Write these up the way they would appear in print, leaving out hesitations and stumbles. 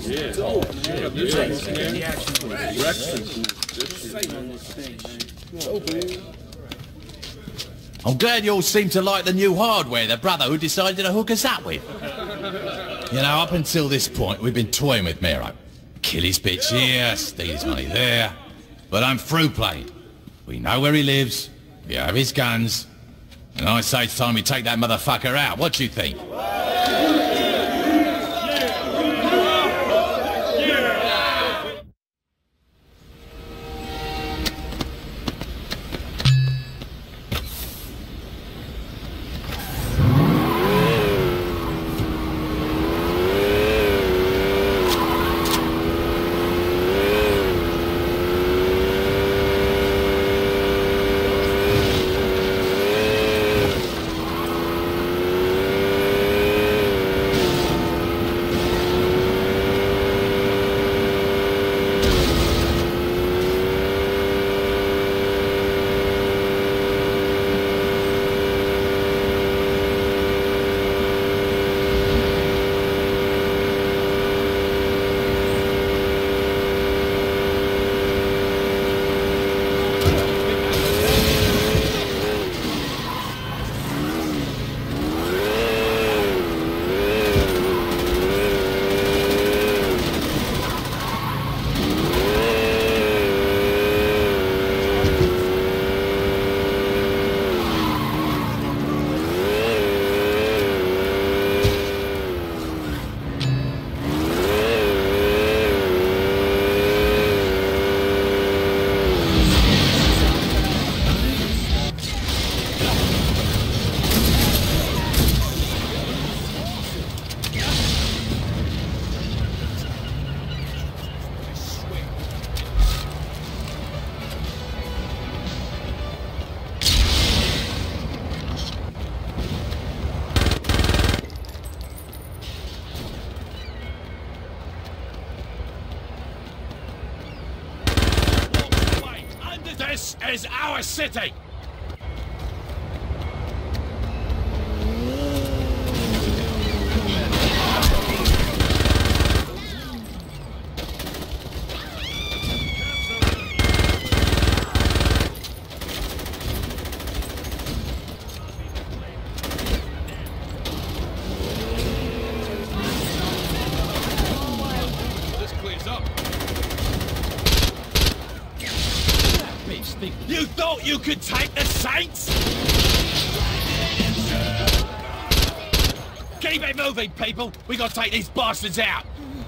I'm glad you all seem to like the new hardware the Brotherhood decided to hook us up with. You know, up until this point, we've been toying with Mero. Kill his bitch here, steal his money there. But I'm through playing. We know where he lives, we have his guns, and I say it's time we take that motherfucker out. What do you think? This is our city! You thought you could take the Saints? Keep it moving, people! We gotta take these bastards out!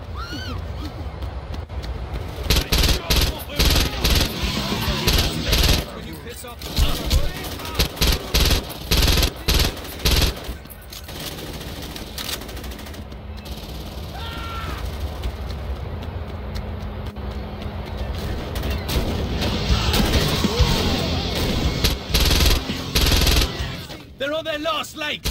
They're on their last legs!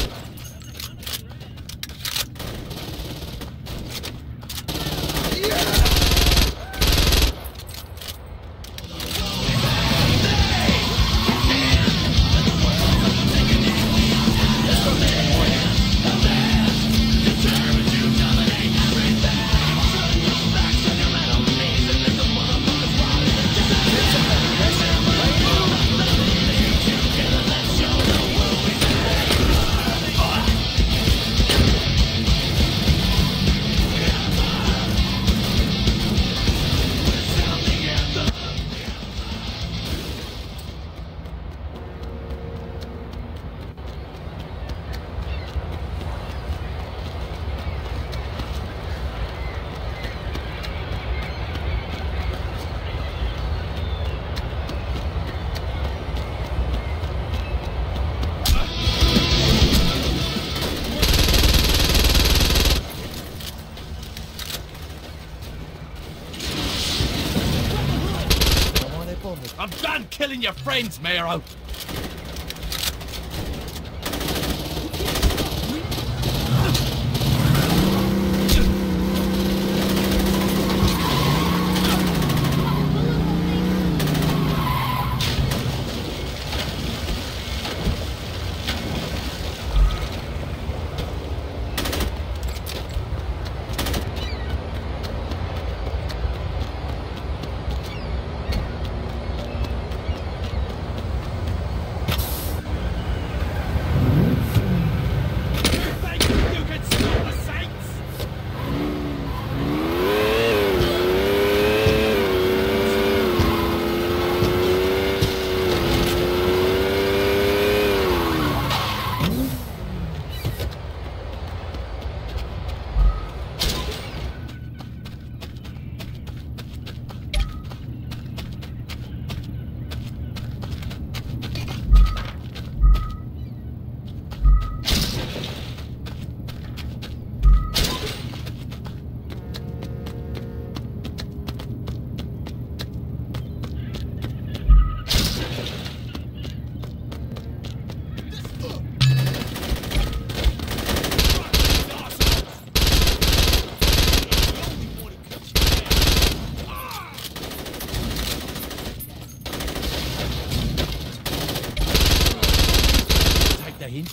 I'm done killing your friends, Mero! dahin.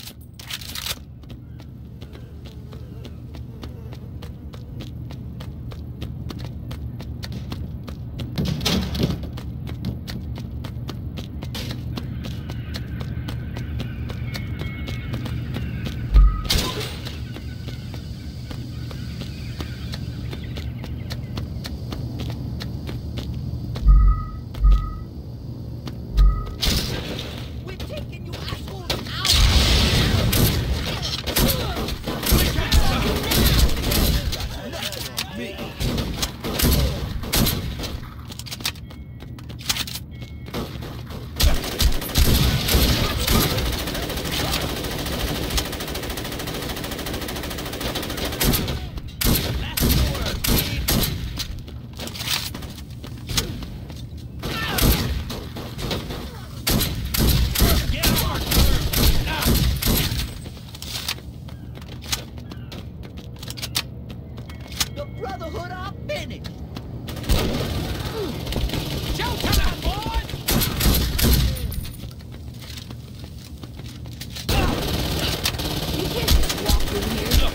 The Brotherhood are finished! Showtime, boy! You can't just walk through here.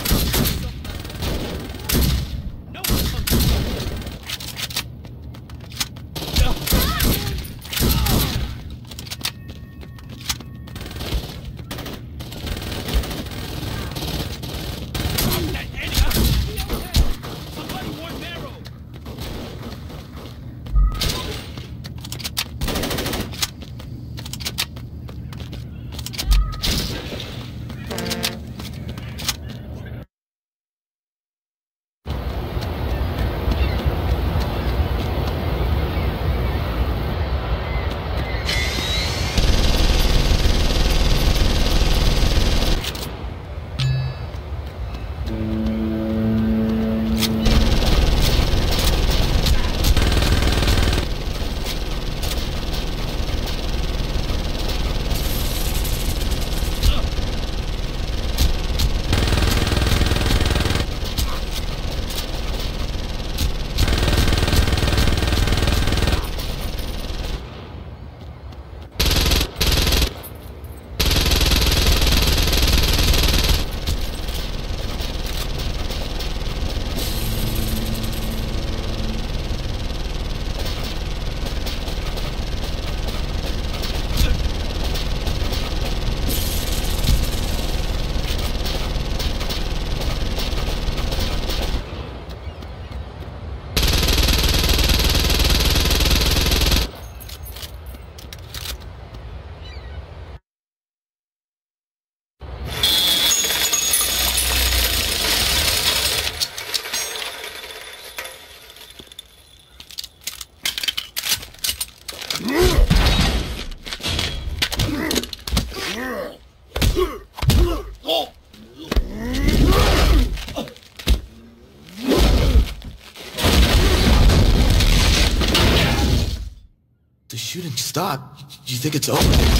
The shooting stopped. You think it's over?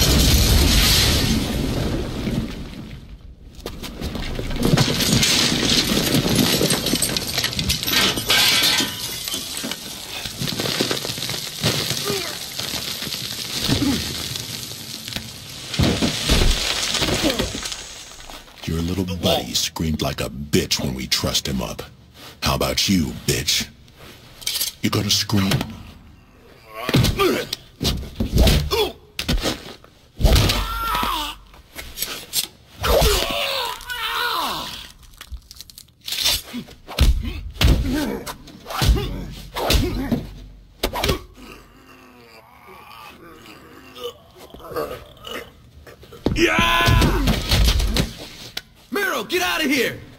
Your little buddy screamed like a bitch when we trussed him up. How about you, bitch? You gonna scream? Miro, get out of here!